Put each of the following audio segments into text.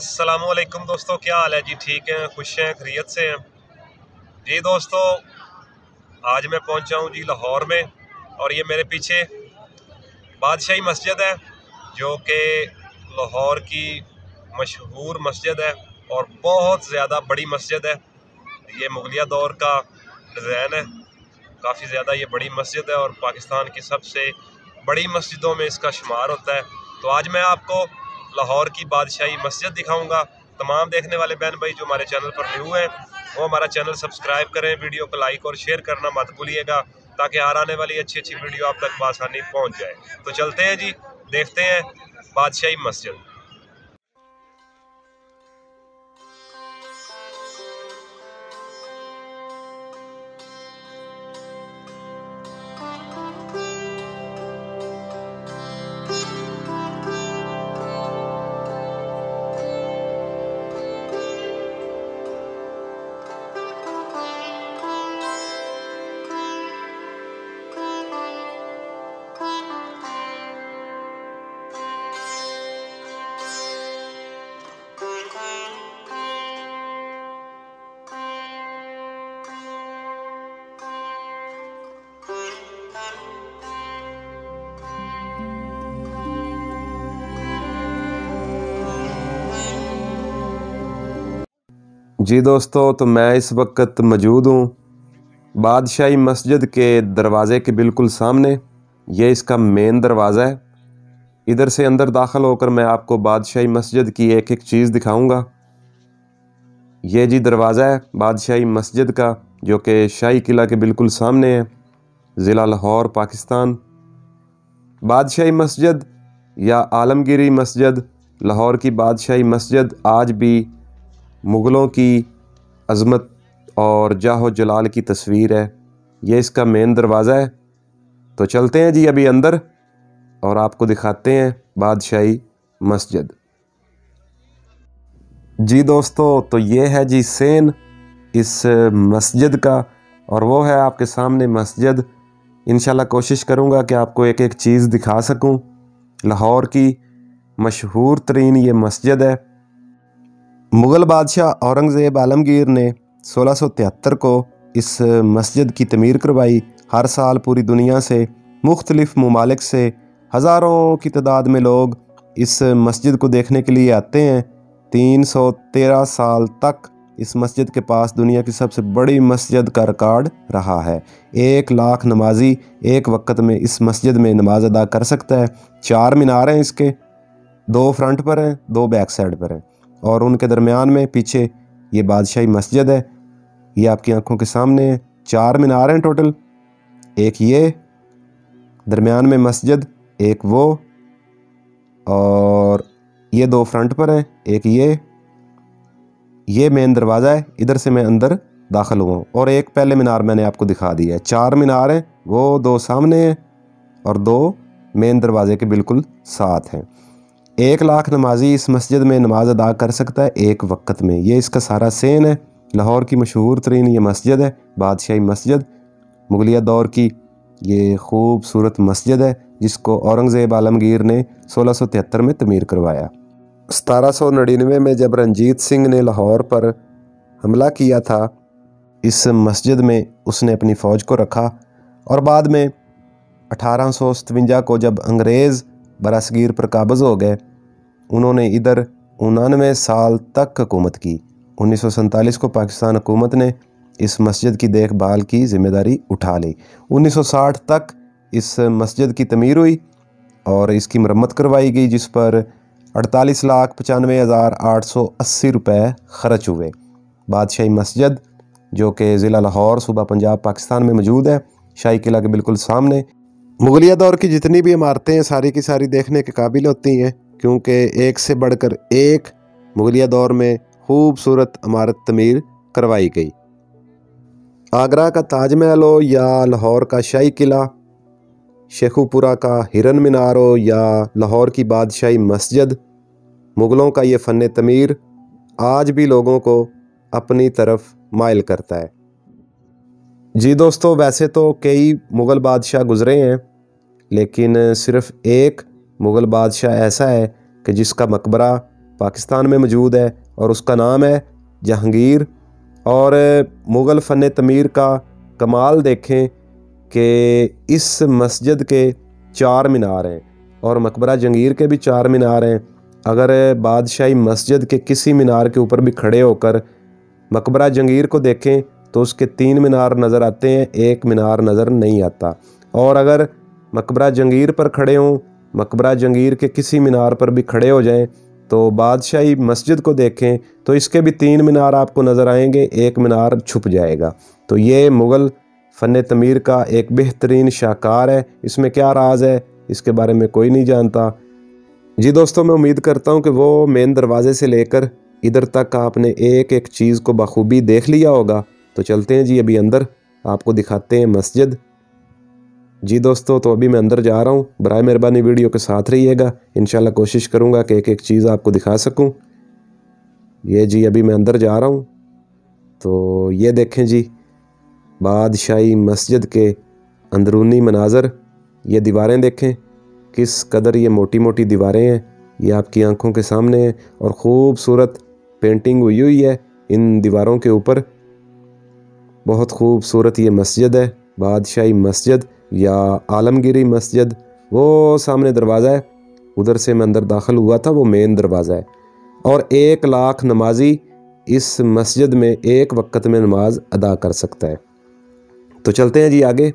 अस्सलामुअलैकुम दोस्तों, क्या हाल है जी? ठीक हैं, खुश हैं, खैरियत से हैं जी। दोस्तों आज मैं पहुंचा हूं जी लाहौर में, और ये मेरे पीछे बादशाही मस्जिद है जो कि लाहौर की मशहूर मस्जिद है और बहुत ज़्यादा बड़ी मस्जिद है। ये मुगलिया दौर का डिज़ाइन है, काफ़ी ज़्यादा ये बड़ी मस्जिद है और पाकिस्तान की सबसे बड़ी मस्जिदों में इसका शुमार होता है। तो आज मैं आपको लाहौर की बादशाही मस्जिद दिखाऊंगा। तमाम देखने वाले बहन भाई जो हमारे चैनल पर न्यू हैं वो हमारा चैनल सब्सक्राइब करें, वीडियो को लाइक और शेयर करना मत भूलिएगा ताकि हर आने वाली अच्छी अच्छी वीडियो आप तक आसानी पहुंच जाए। तो चलते हैं जी, देखते हैं बादशाही मस्जिद। जी दोस्तों, तो मैं इस वक्त मौजूद हूँ बादशाही मस्जिद के दरवाज़े के बिल्कुल सामने। ये इसका मेन दरवाज़ा है। इधर से अंदर दाखिल होकर मैं आपको बादशाही मस्जिद की एक एक चीज़ दिखाऊंगा। ये जी दरवाज़ा है बादशाही मस्जिद का, जो कि शाही किला के बिल्कुल सामने है, ज़िला लाहौर, पाकिस्तान। बादशाही मस्जिद या आलमगीरी मस्जिद, लाहौर की बादशाही मस्जिद आज भी मुग़लों की अज़मत और जाहो जलाल की तस्वीर है। ये इसका मेन दरवाज़ा है। तो चलते हैं जी अभी अंदर और आपको दिखाते हैं बादशाही मस्जिद। जी दोस्तों, तो ये है जी सेन इस मस्जिद का, और वो है आपके सामने मस्जिद। इंशाल्लाह कोशिश करूँगा कि आपको एक एक चीज़ दिखा सकूँ। लाहौर की मशहूर तरीन ये मस्जिद है। मुग़ल बादशाह औरंगज़ेब आलमगीर ने 1673 को इस मस्जिद की तमीर करवाई। हर साल पूरी दुनिया से मुख्तलिफ़ ममालिक से हज़ारों की तादाद में लोग इस मस्जिद को देखने के लिए आते हैं। 313 साल तक इस मस्जिद के पास दुनिया की सबसे बड़ी मस्जिद का रिकॉर्ड रहा है। 1 लाख नमाजी एक वक्त में इस मस्जिद में नमाज अदा कर सकता है। 4 मीनार हैं इसके, 2 फ्रंट पर हैं, 2 बैक साइड पर हैं, और उनके दरमियान में पीछे ये बादशाही मस्जिद है। ये आपकी आंखों के सामने है। 4 मीनार हैं टोटल, एक ये दरमियान में मस्जिद, एक वो, और ये 2 फ्रंट पर हैं, एक ये मेन दरवाज़ा है। इधर से मैं अंदर दाखिल हुआ हूँ, और एक पहले मीनार मैंने आपको दिखा दिया है। 4 मीनार हैं, वो 2 सामने हैं और 2 मेन दरवाजे के बिल्कुल साथ हैं। 1 लाख नमाजी इस मस्जिद में नमाज अदा कर सकता है एक वक्त में। ये इसका सारा सेन है। लाहौर की मशहूर तरीन ये मस्जिद है बादशाही मस्जिद। मुगलिया दौर की ये खूबसूरत मस्जिद है जिसको औरंगज़ेब आलमगीर ने 1673 में तमीर करवाया। 1799 में जब रंजीत सिंह ने लाहौर पर हमला किया था, इस मस्जिद में उसने अपनी फ़ौज को रखा, और बाद में 1857 को जब अंग्रेज़ बरासगीर पर काबज़ हो गए, उन्होंने इधर 99 साल तक हुकूमत की। 1947 को पाकिस्तान हुकूमत ने इस मस्जिद की देखभाल की ज़िम्मेदारी उठा ली। 1960 तक इस मस्जिद की तमीर हुई और इसकी मरम्मत करवाई गई, जिस पर 48,95,880 रुपये ख़र्च हुए। बादशाही मस्जिद जो कि ज़िला लाहौर, सूबा पंजाब, पाकिस्तान में मौजूद है, शाही किला के बिल्कुल सामने। मुगलिया दौर की जितनी भी इमारतें हैं सारी की सारी देखने के काबिल होती हैं, क्योंकि एक से बढ़कर एक मुगलिया दौर में खूबसूरत इमारत तमीर करवाई गई। आगरा का ताजमहल हो या लाहौर का शाही किला, शेखुपुरा का हिरन मीनार हो या लाहौर की बादशाही मस्जिद, मुग़लों का ये फ़न तमीर आज भी लोगों को अपनी तरफ माइल करता है। जी दोस्तों, वैसे तो कई मुग़ल बादशाह गुज़रे हैं, लेकिन सिर्फ़ एक मुग़ल बादशाह ऐसा है कि जिसका मकबरा पाकिस्तान में मौजूद है और उसका नाम है जहांगीर। और मुग़ल फ़न तमीर का कमाल देखें कि इस मस्जिद के 4 मीनार हैं और मकबरा जहांगीर के भी 4 मीनार हैं। अगर बादशाही मस्जिद के किसी मीनार के ऊपर भी खड़े होकर मकबरा जहांगीर को देखें तो उसके 3 मीनार नज़र आते हैं, 1 मीनार नज़र नहीं आता। और अगर मकबरा जहांगीर पर खड़े हों, मकबरा जहांगीर के किसी मीनार पर भी खड़े हो जाएं तो बादशाही मस्जिद को देखें तो इसके भी 3 मीनार आपको नज़र आएंगे, 1 मीनार छुप जाएगा। तो ये मुग़ल फ़न तमीर का एक बेहतरीन शाहकार है। इसमें क्या राज है इसके बारे में कोई नहीं जानता। जी दोस्तों, मैं उम्मीद करता हूँ कि वो मेन दरवाज़े से लेकर इधर तक आपने एक एक चीज़ को बखूबी देख लिया होगा। तो चलते हैं जी अभी अंदर, आपको दिखाते हैं मस्जिद। जी दोस्तों, तो अभी मैं अंदर जा रहा हूँ। बराए मेहरबानी वीडियो के साथ रहिएगा, इंशाल्लाह कोशिश करूँगा कि एक एक चीज़ आपको दिखा सकूँ। ये जी अभी मैं अंदर जा रहा हूँ। तो ये देखें जी बादशाही मस्जिद के अंदरूनी मनाज़र। ये दीवारें देखें किस कदर ये मोटी मोटी दीवारें हैं, ये आपकी आंखों के सामने है और ख़ूबसूरत पेंटिंग हुई है इन दीवारों के ऊपर। बहुत खूबसूरत ये मस्जिद है, बादशाही मस्जिद या आलमगीरी मस्जिद। वो सामने दरवाज़ा है, उधर से मैं अंदर दाखिल हुआ था, वो मेन दरवाज़ा है। और 1 लाख नमाजी इस मस्जिद में एक वक्त में नमाज अदा कर सकता है। तो चलते हैं जी आगे।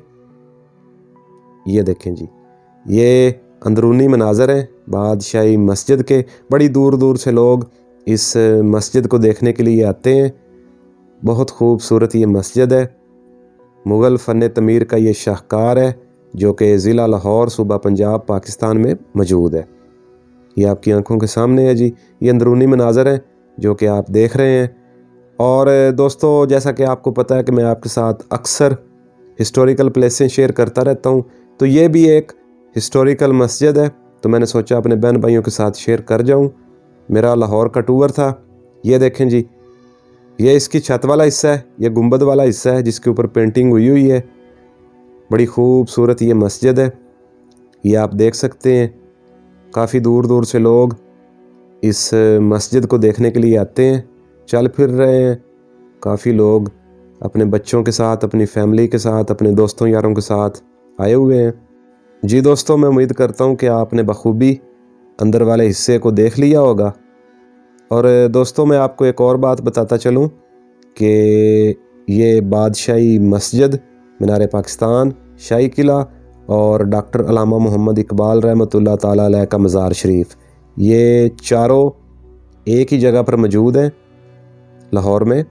ये देखें जी, ये अंदरूनी मनाज़र हैं बादशाही मस्जिद के। बड़ी दूर दूर से लोग इस मस्जिद को देखने के लिए आते हैं। बहुत खूबसूरत ये मस्जिद है। मुग़ल फ़न तमीर का ये शाहकार है जो कि ज़िला लाहौर, सूबा पंजाब, पाकिस्तान में मौजूद है। ये आपकी आंखों के सामने है जी। ये अंदरूनी मनाज़र हैं जो कि आप देख रहे हैं। और दोस्तों, जैसा कि आपको पता है कि मैं आपके साथ अक्सर हिस्टोरिकल प्लेसें शेयर करता रहता हूँ, तो ये भी एक हिस्टोरिकल मस्जिद है। तो मैंने सोचा अपने बहन भाइयों के साथ शेयर कर जाऊँ। मेरा लाहौर का टूर था। ये देखें जी, ये इसकी छत वाला हिस्सा है, ये गुंबद वाला हिस्सा है जिसके ऊपर पेंटिंग हुई है। बड़ी खूबसूरत ये मस्जिद है। ये आप देख सकते हैं काफ़ी दूर दूर से लोग इस मस्जिद को देखने के लिए आते हैं, चल फिर रहे हैं। काफ़ी लोग अपने बच्चों के साथ, अपनी फैमिली के साथ, अपने दोस्तों यारों के साथ आए हुए हैं। जी दोस्तों, मैं उम्मीद करता हूँ कि आपने बखूबी अंदर वाले हिस्से को देख लिया होगा। और दोस्तों, मैं आपको एक और बात बताता चलूँ कि ये बादशाही मस्जिद, मीनार पाकिस्तान, शाही किला और डॉक्टर अल्लामा मोहम्मद इकबाल रहमतुल्लाह ताला अलैह का मज़ार शरीफ, ये चारों एक ही जगह पर मौजूद हैं लाहौर में।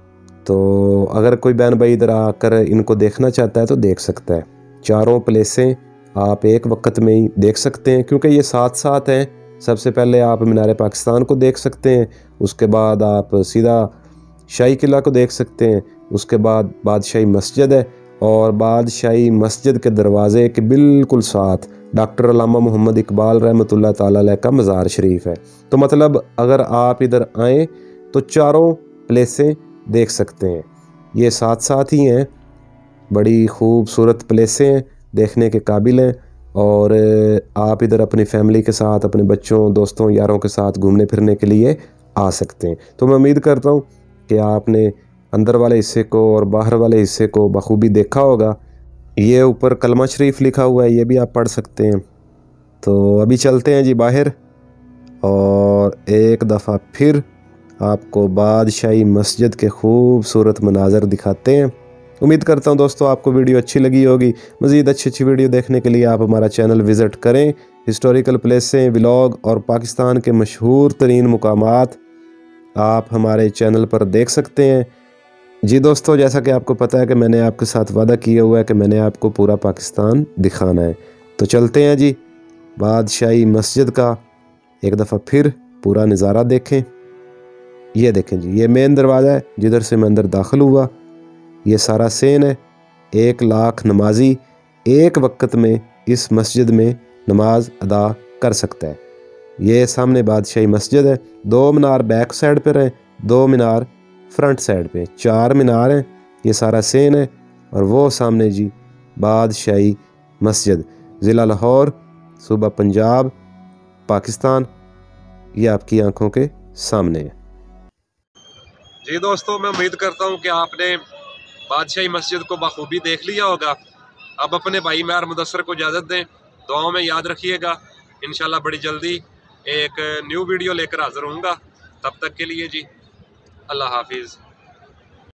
तो अगर कोई बहन भाई इधर आकर इनको देखना चाहता है तो देख सकता है। चारों प्लेसें आप एक वक्त में ही देख सकते हैं क्योंकि ये साथ साथ हैं। सबसे पहले आप मीनार पाकिस्तान को देख सकते हैं, उसके बाद आप सीधा शाही किला को देख सकते हैं, उसके बाद बादशाही मस्जिद है और बादशाही मस्जिद के दरवाज़े के बिल्कुल साथ डॉक्टर अल्लामा मोहम्मद इकबाल रहमतुल्लाह ताला अलैह का मज़ार शरीफ है। तो मतलब अगर आप इधर आएँ तो चारों प्लेसें देख सकते हैं। ये साथ साथ ही हैं। बड़ी खूबसूरत प्लेसें हैं, देखने के काबिल हैं। और आप इधर अपनी फैमिली के साथ, अपने बच्चों, दोस्तों, यारों के साथ घूमने फिरने के लिए आ सकते हैं। तो मैं उम्मीद करता हूँ कि आपने अंदर वाले हिस्से को और बाहर वाले हिस्से को बखूबी देखा होगा। ये ऊपर कलमा शरीफ लिखा हुआ है, ये भी आप पढ़ सकते हैं। तो अभी चलते हैं जी बाहर और एक दफ़ा फिर आपको बादशाही मस्जिद के खूबसूरत मनाज़र दिखाते हैं। उम्मीद करता हूं दोस्तों आपको वीडियो अच्छी लगी होगी। मज़ीद अच्छी वीडियो देखने के लिए आप हमारा चैनल विज़िट करें। हिस्टोरिकल प्लेसें, व्लॉग और पाकिस्तान के मशहूर तरीन मुकामात आप हमारे चैनल पर देख सकते हैं। जी दोस्तों, जैसा कि आपको पता है कि मैंने आपके साथ वादा किया हुआ है कि मैंने आपको पूरा पाकिस्तान दिखाना है। तो चलते हैं जी बादशाही मस्जिद का एक दफ़ा फिर पूरा नज़ारा देखें। ये देखें जी, ये मेन दरवाज़ा है जिधर से मैं अंदर दाखिल हुआ। ये सारा सेन है। 1 लाख नमाजी एक वक्त में इस मस्जिद में नमाज अदा कर सकता है। ये सामने बादशाही मस्जिद है। 2 मीनार बैक साइड पर हैं, 2 मीनार फ्रंट साइड पे, 4 मीनार हैं। ये सारा सेन है। और वो सामने जी बादशाही मस्जिद, ज़िला लाहौर, सूबा पंजाब, पाकिस्तान। ये आपकी आंखों के सामने है। जी दोस्तों, मैं उम्मीद करता हूँ कि आपने बादशाही मस्जिद को बखूबी देख लिया होगा। अब अपने भाई मैर मुदस्सर को इजाज़त दें, दुआओं में याद रखिएगा। इंशाल्लाह बड़ी जल्दी एक न्यू वीडियो लेकर हाज़िर होऊंगा। तब तक के लिए जी अल्लाह हाफिज़।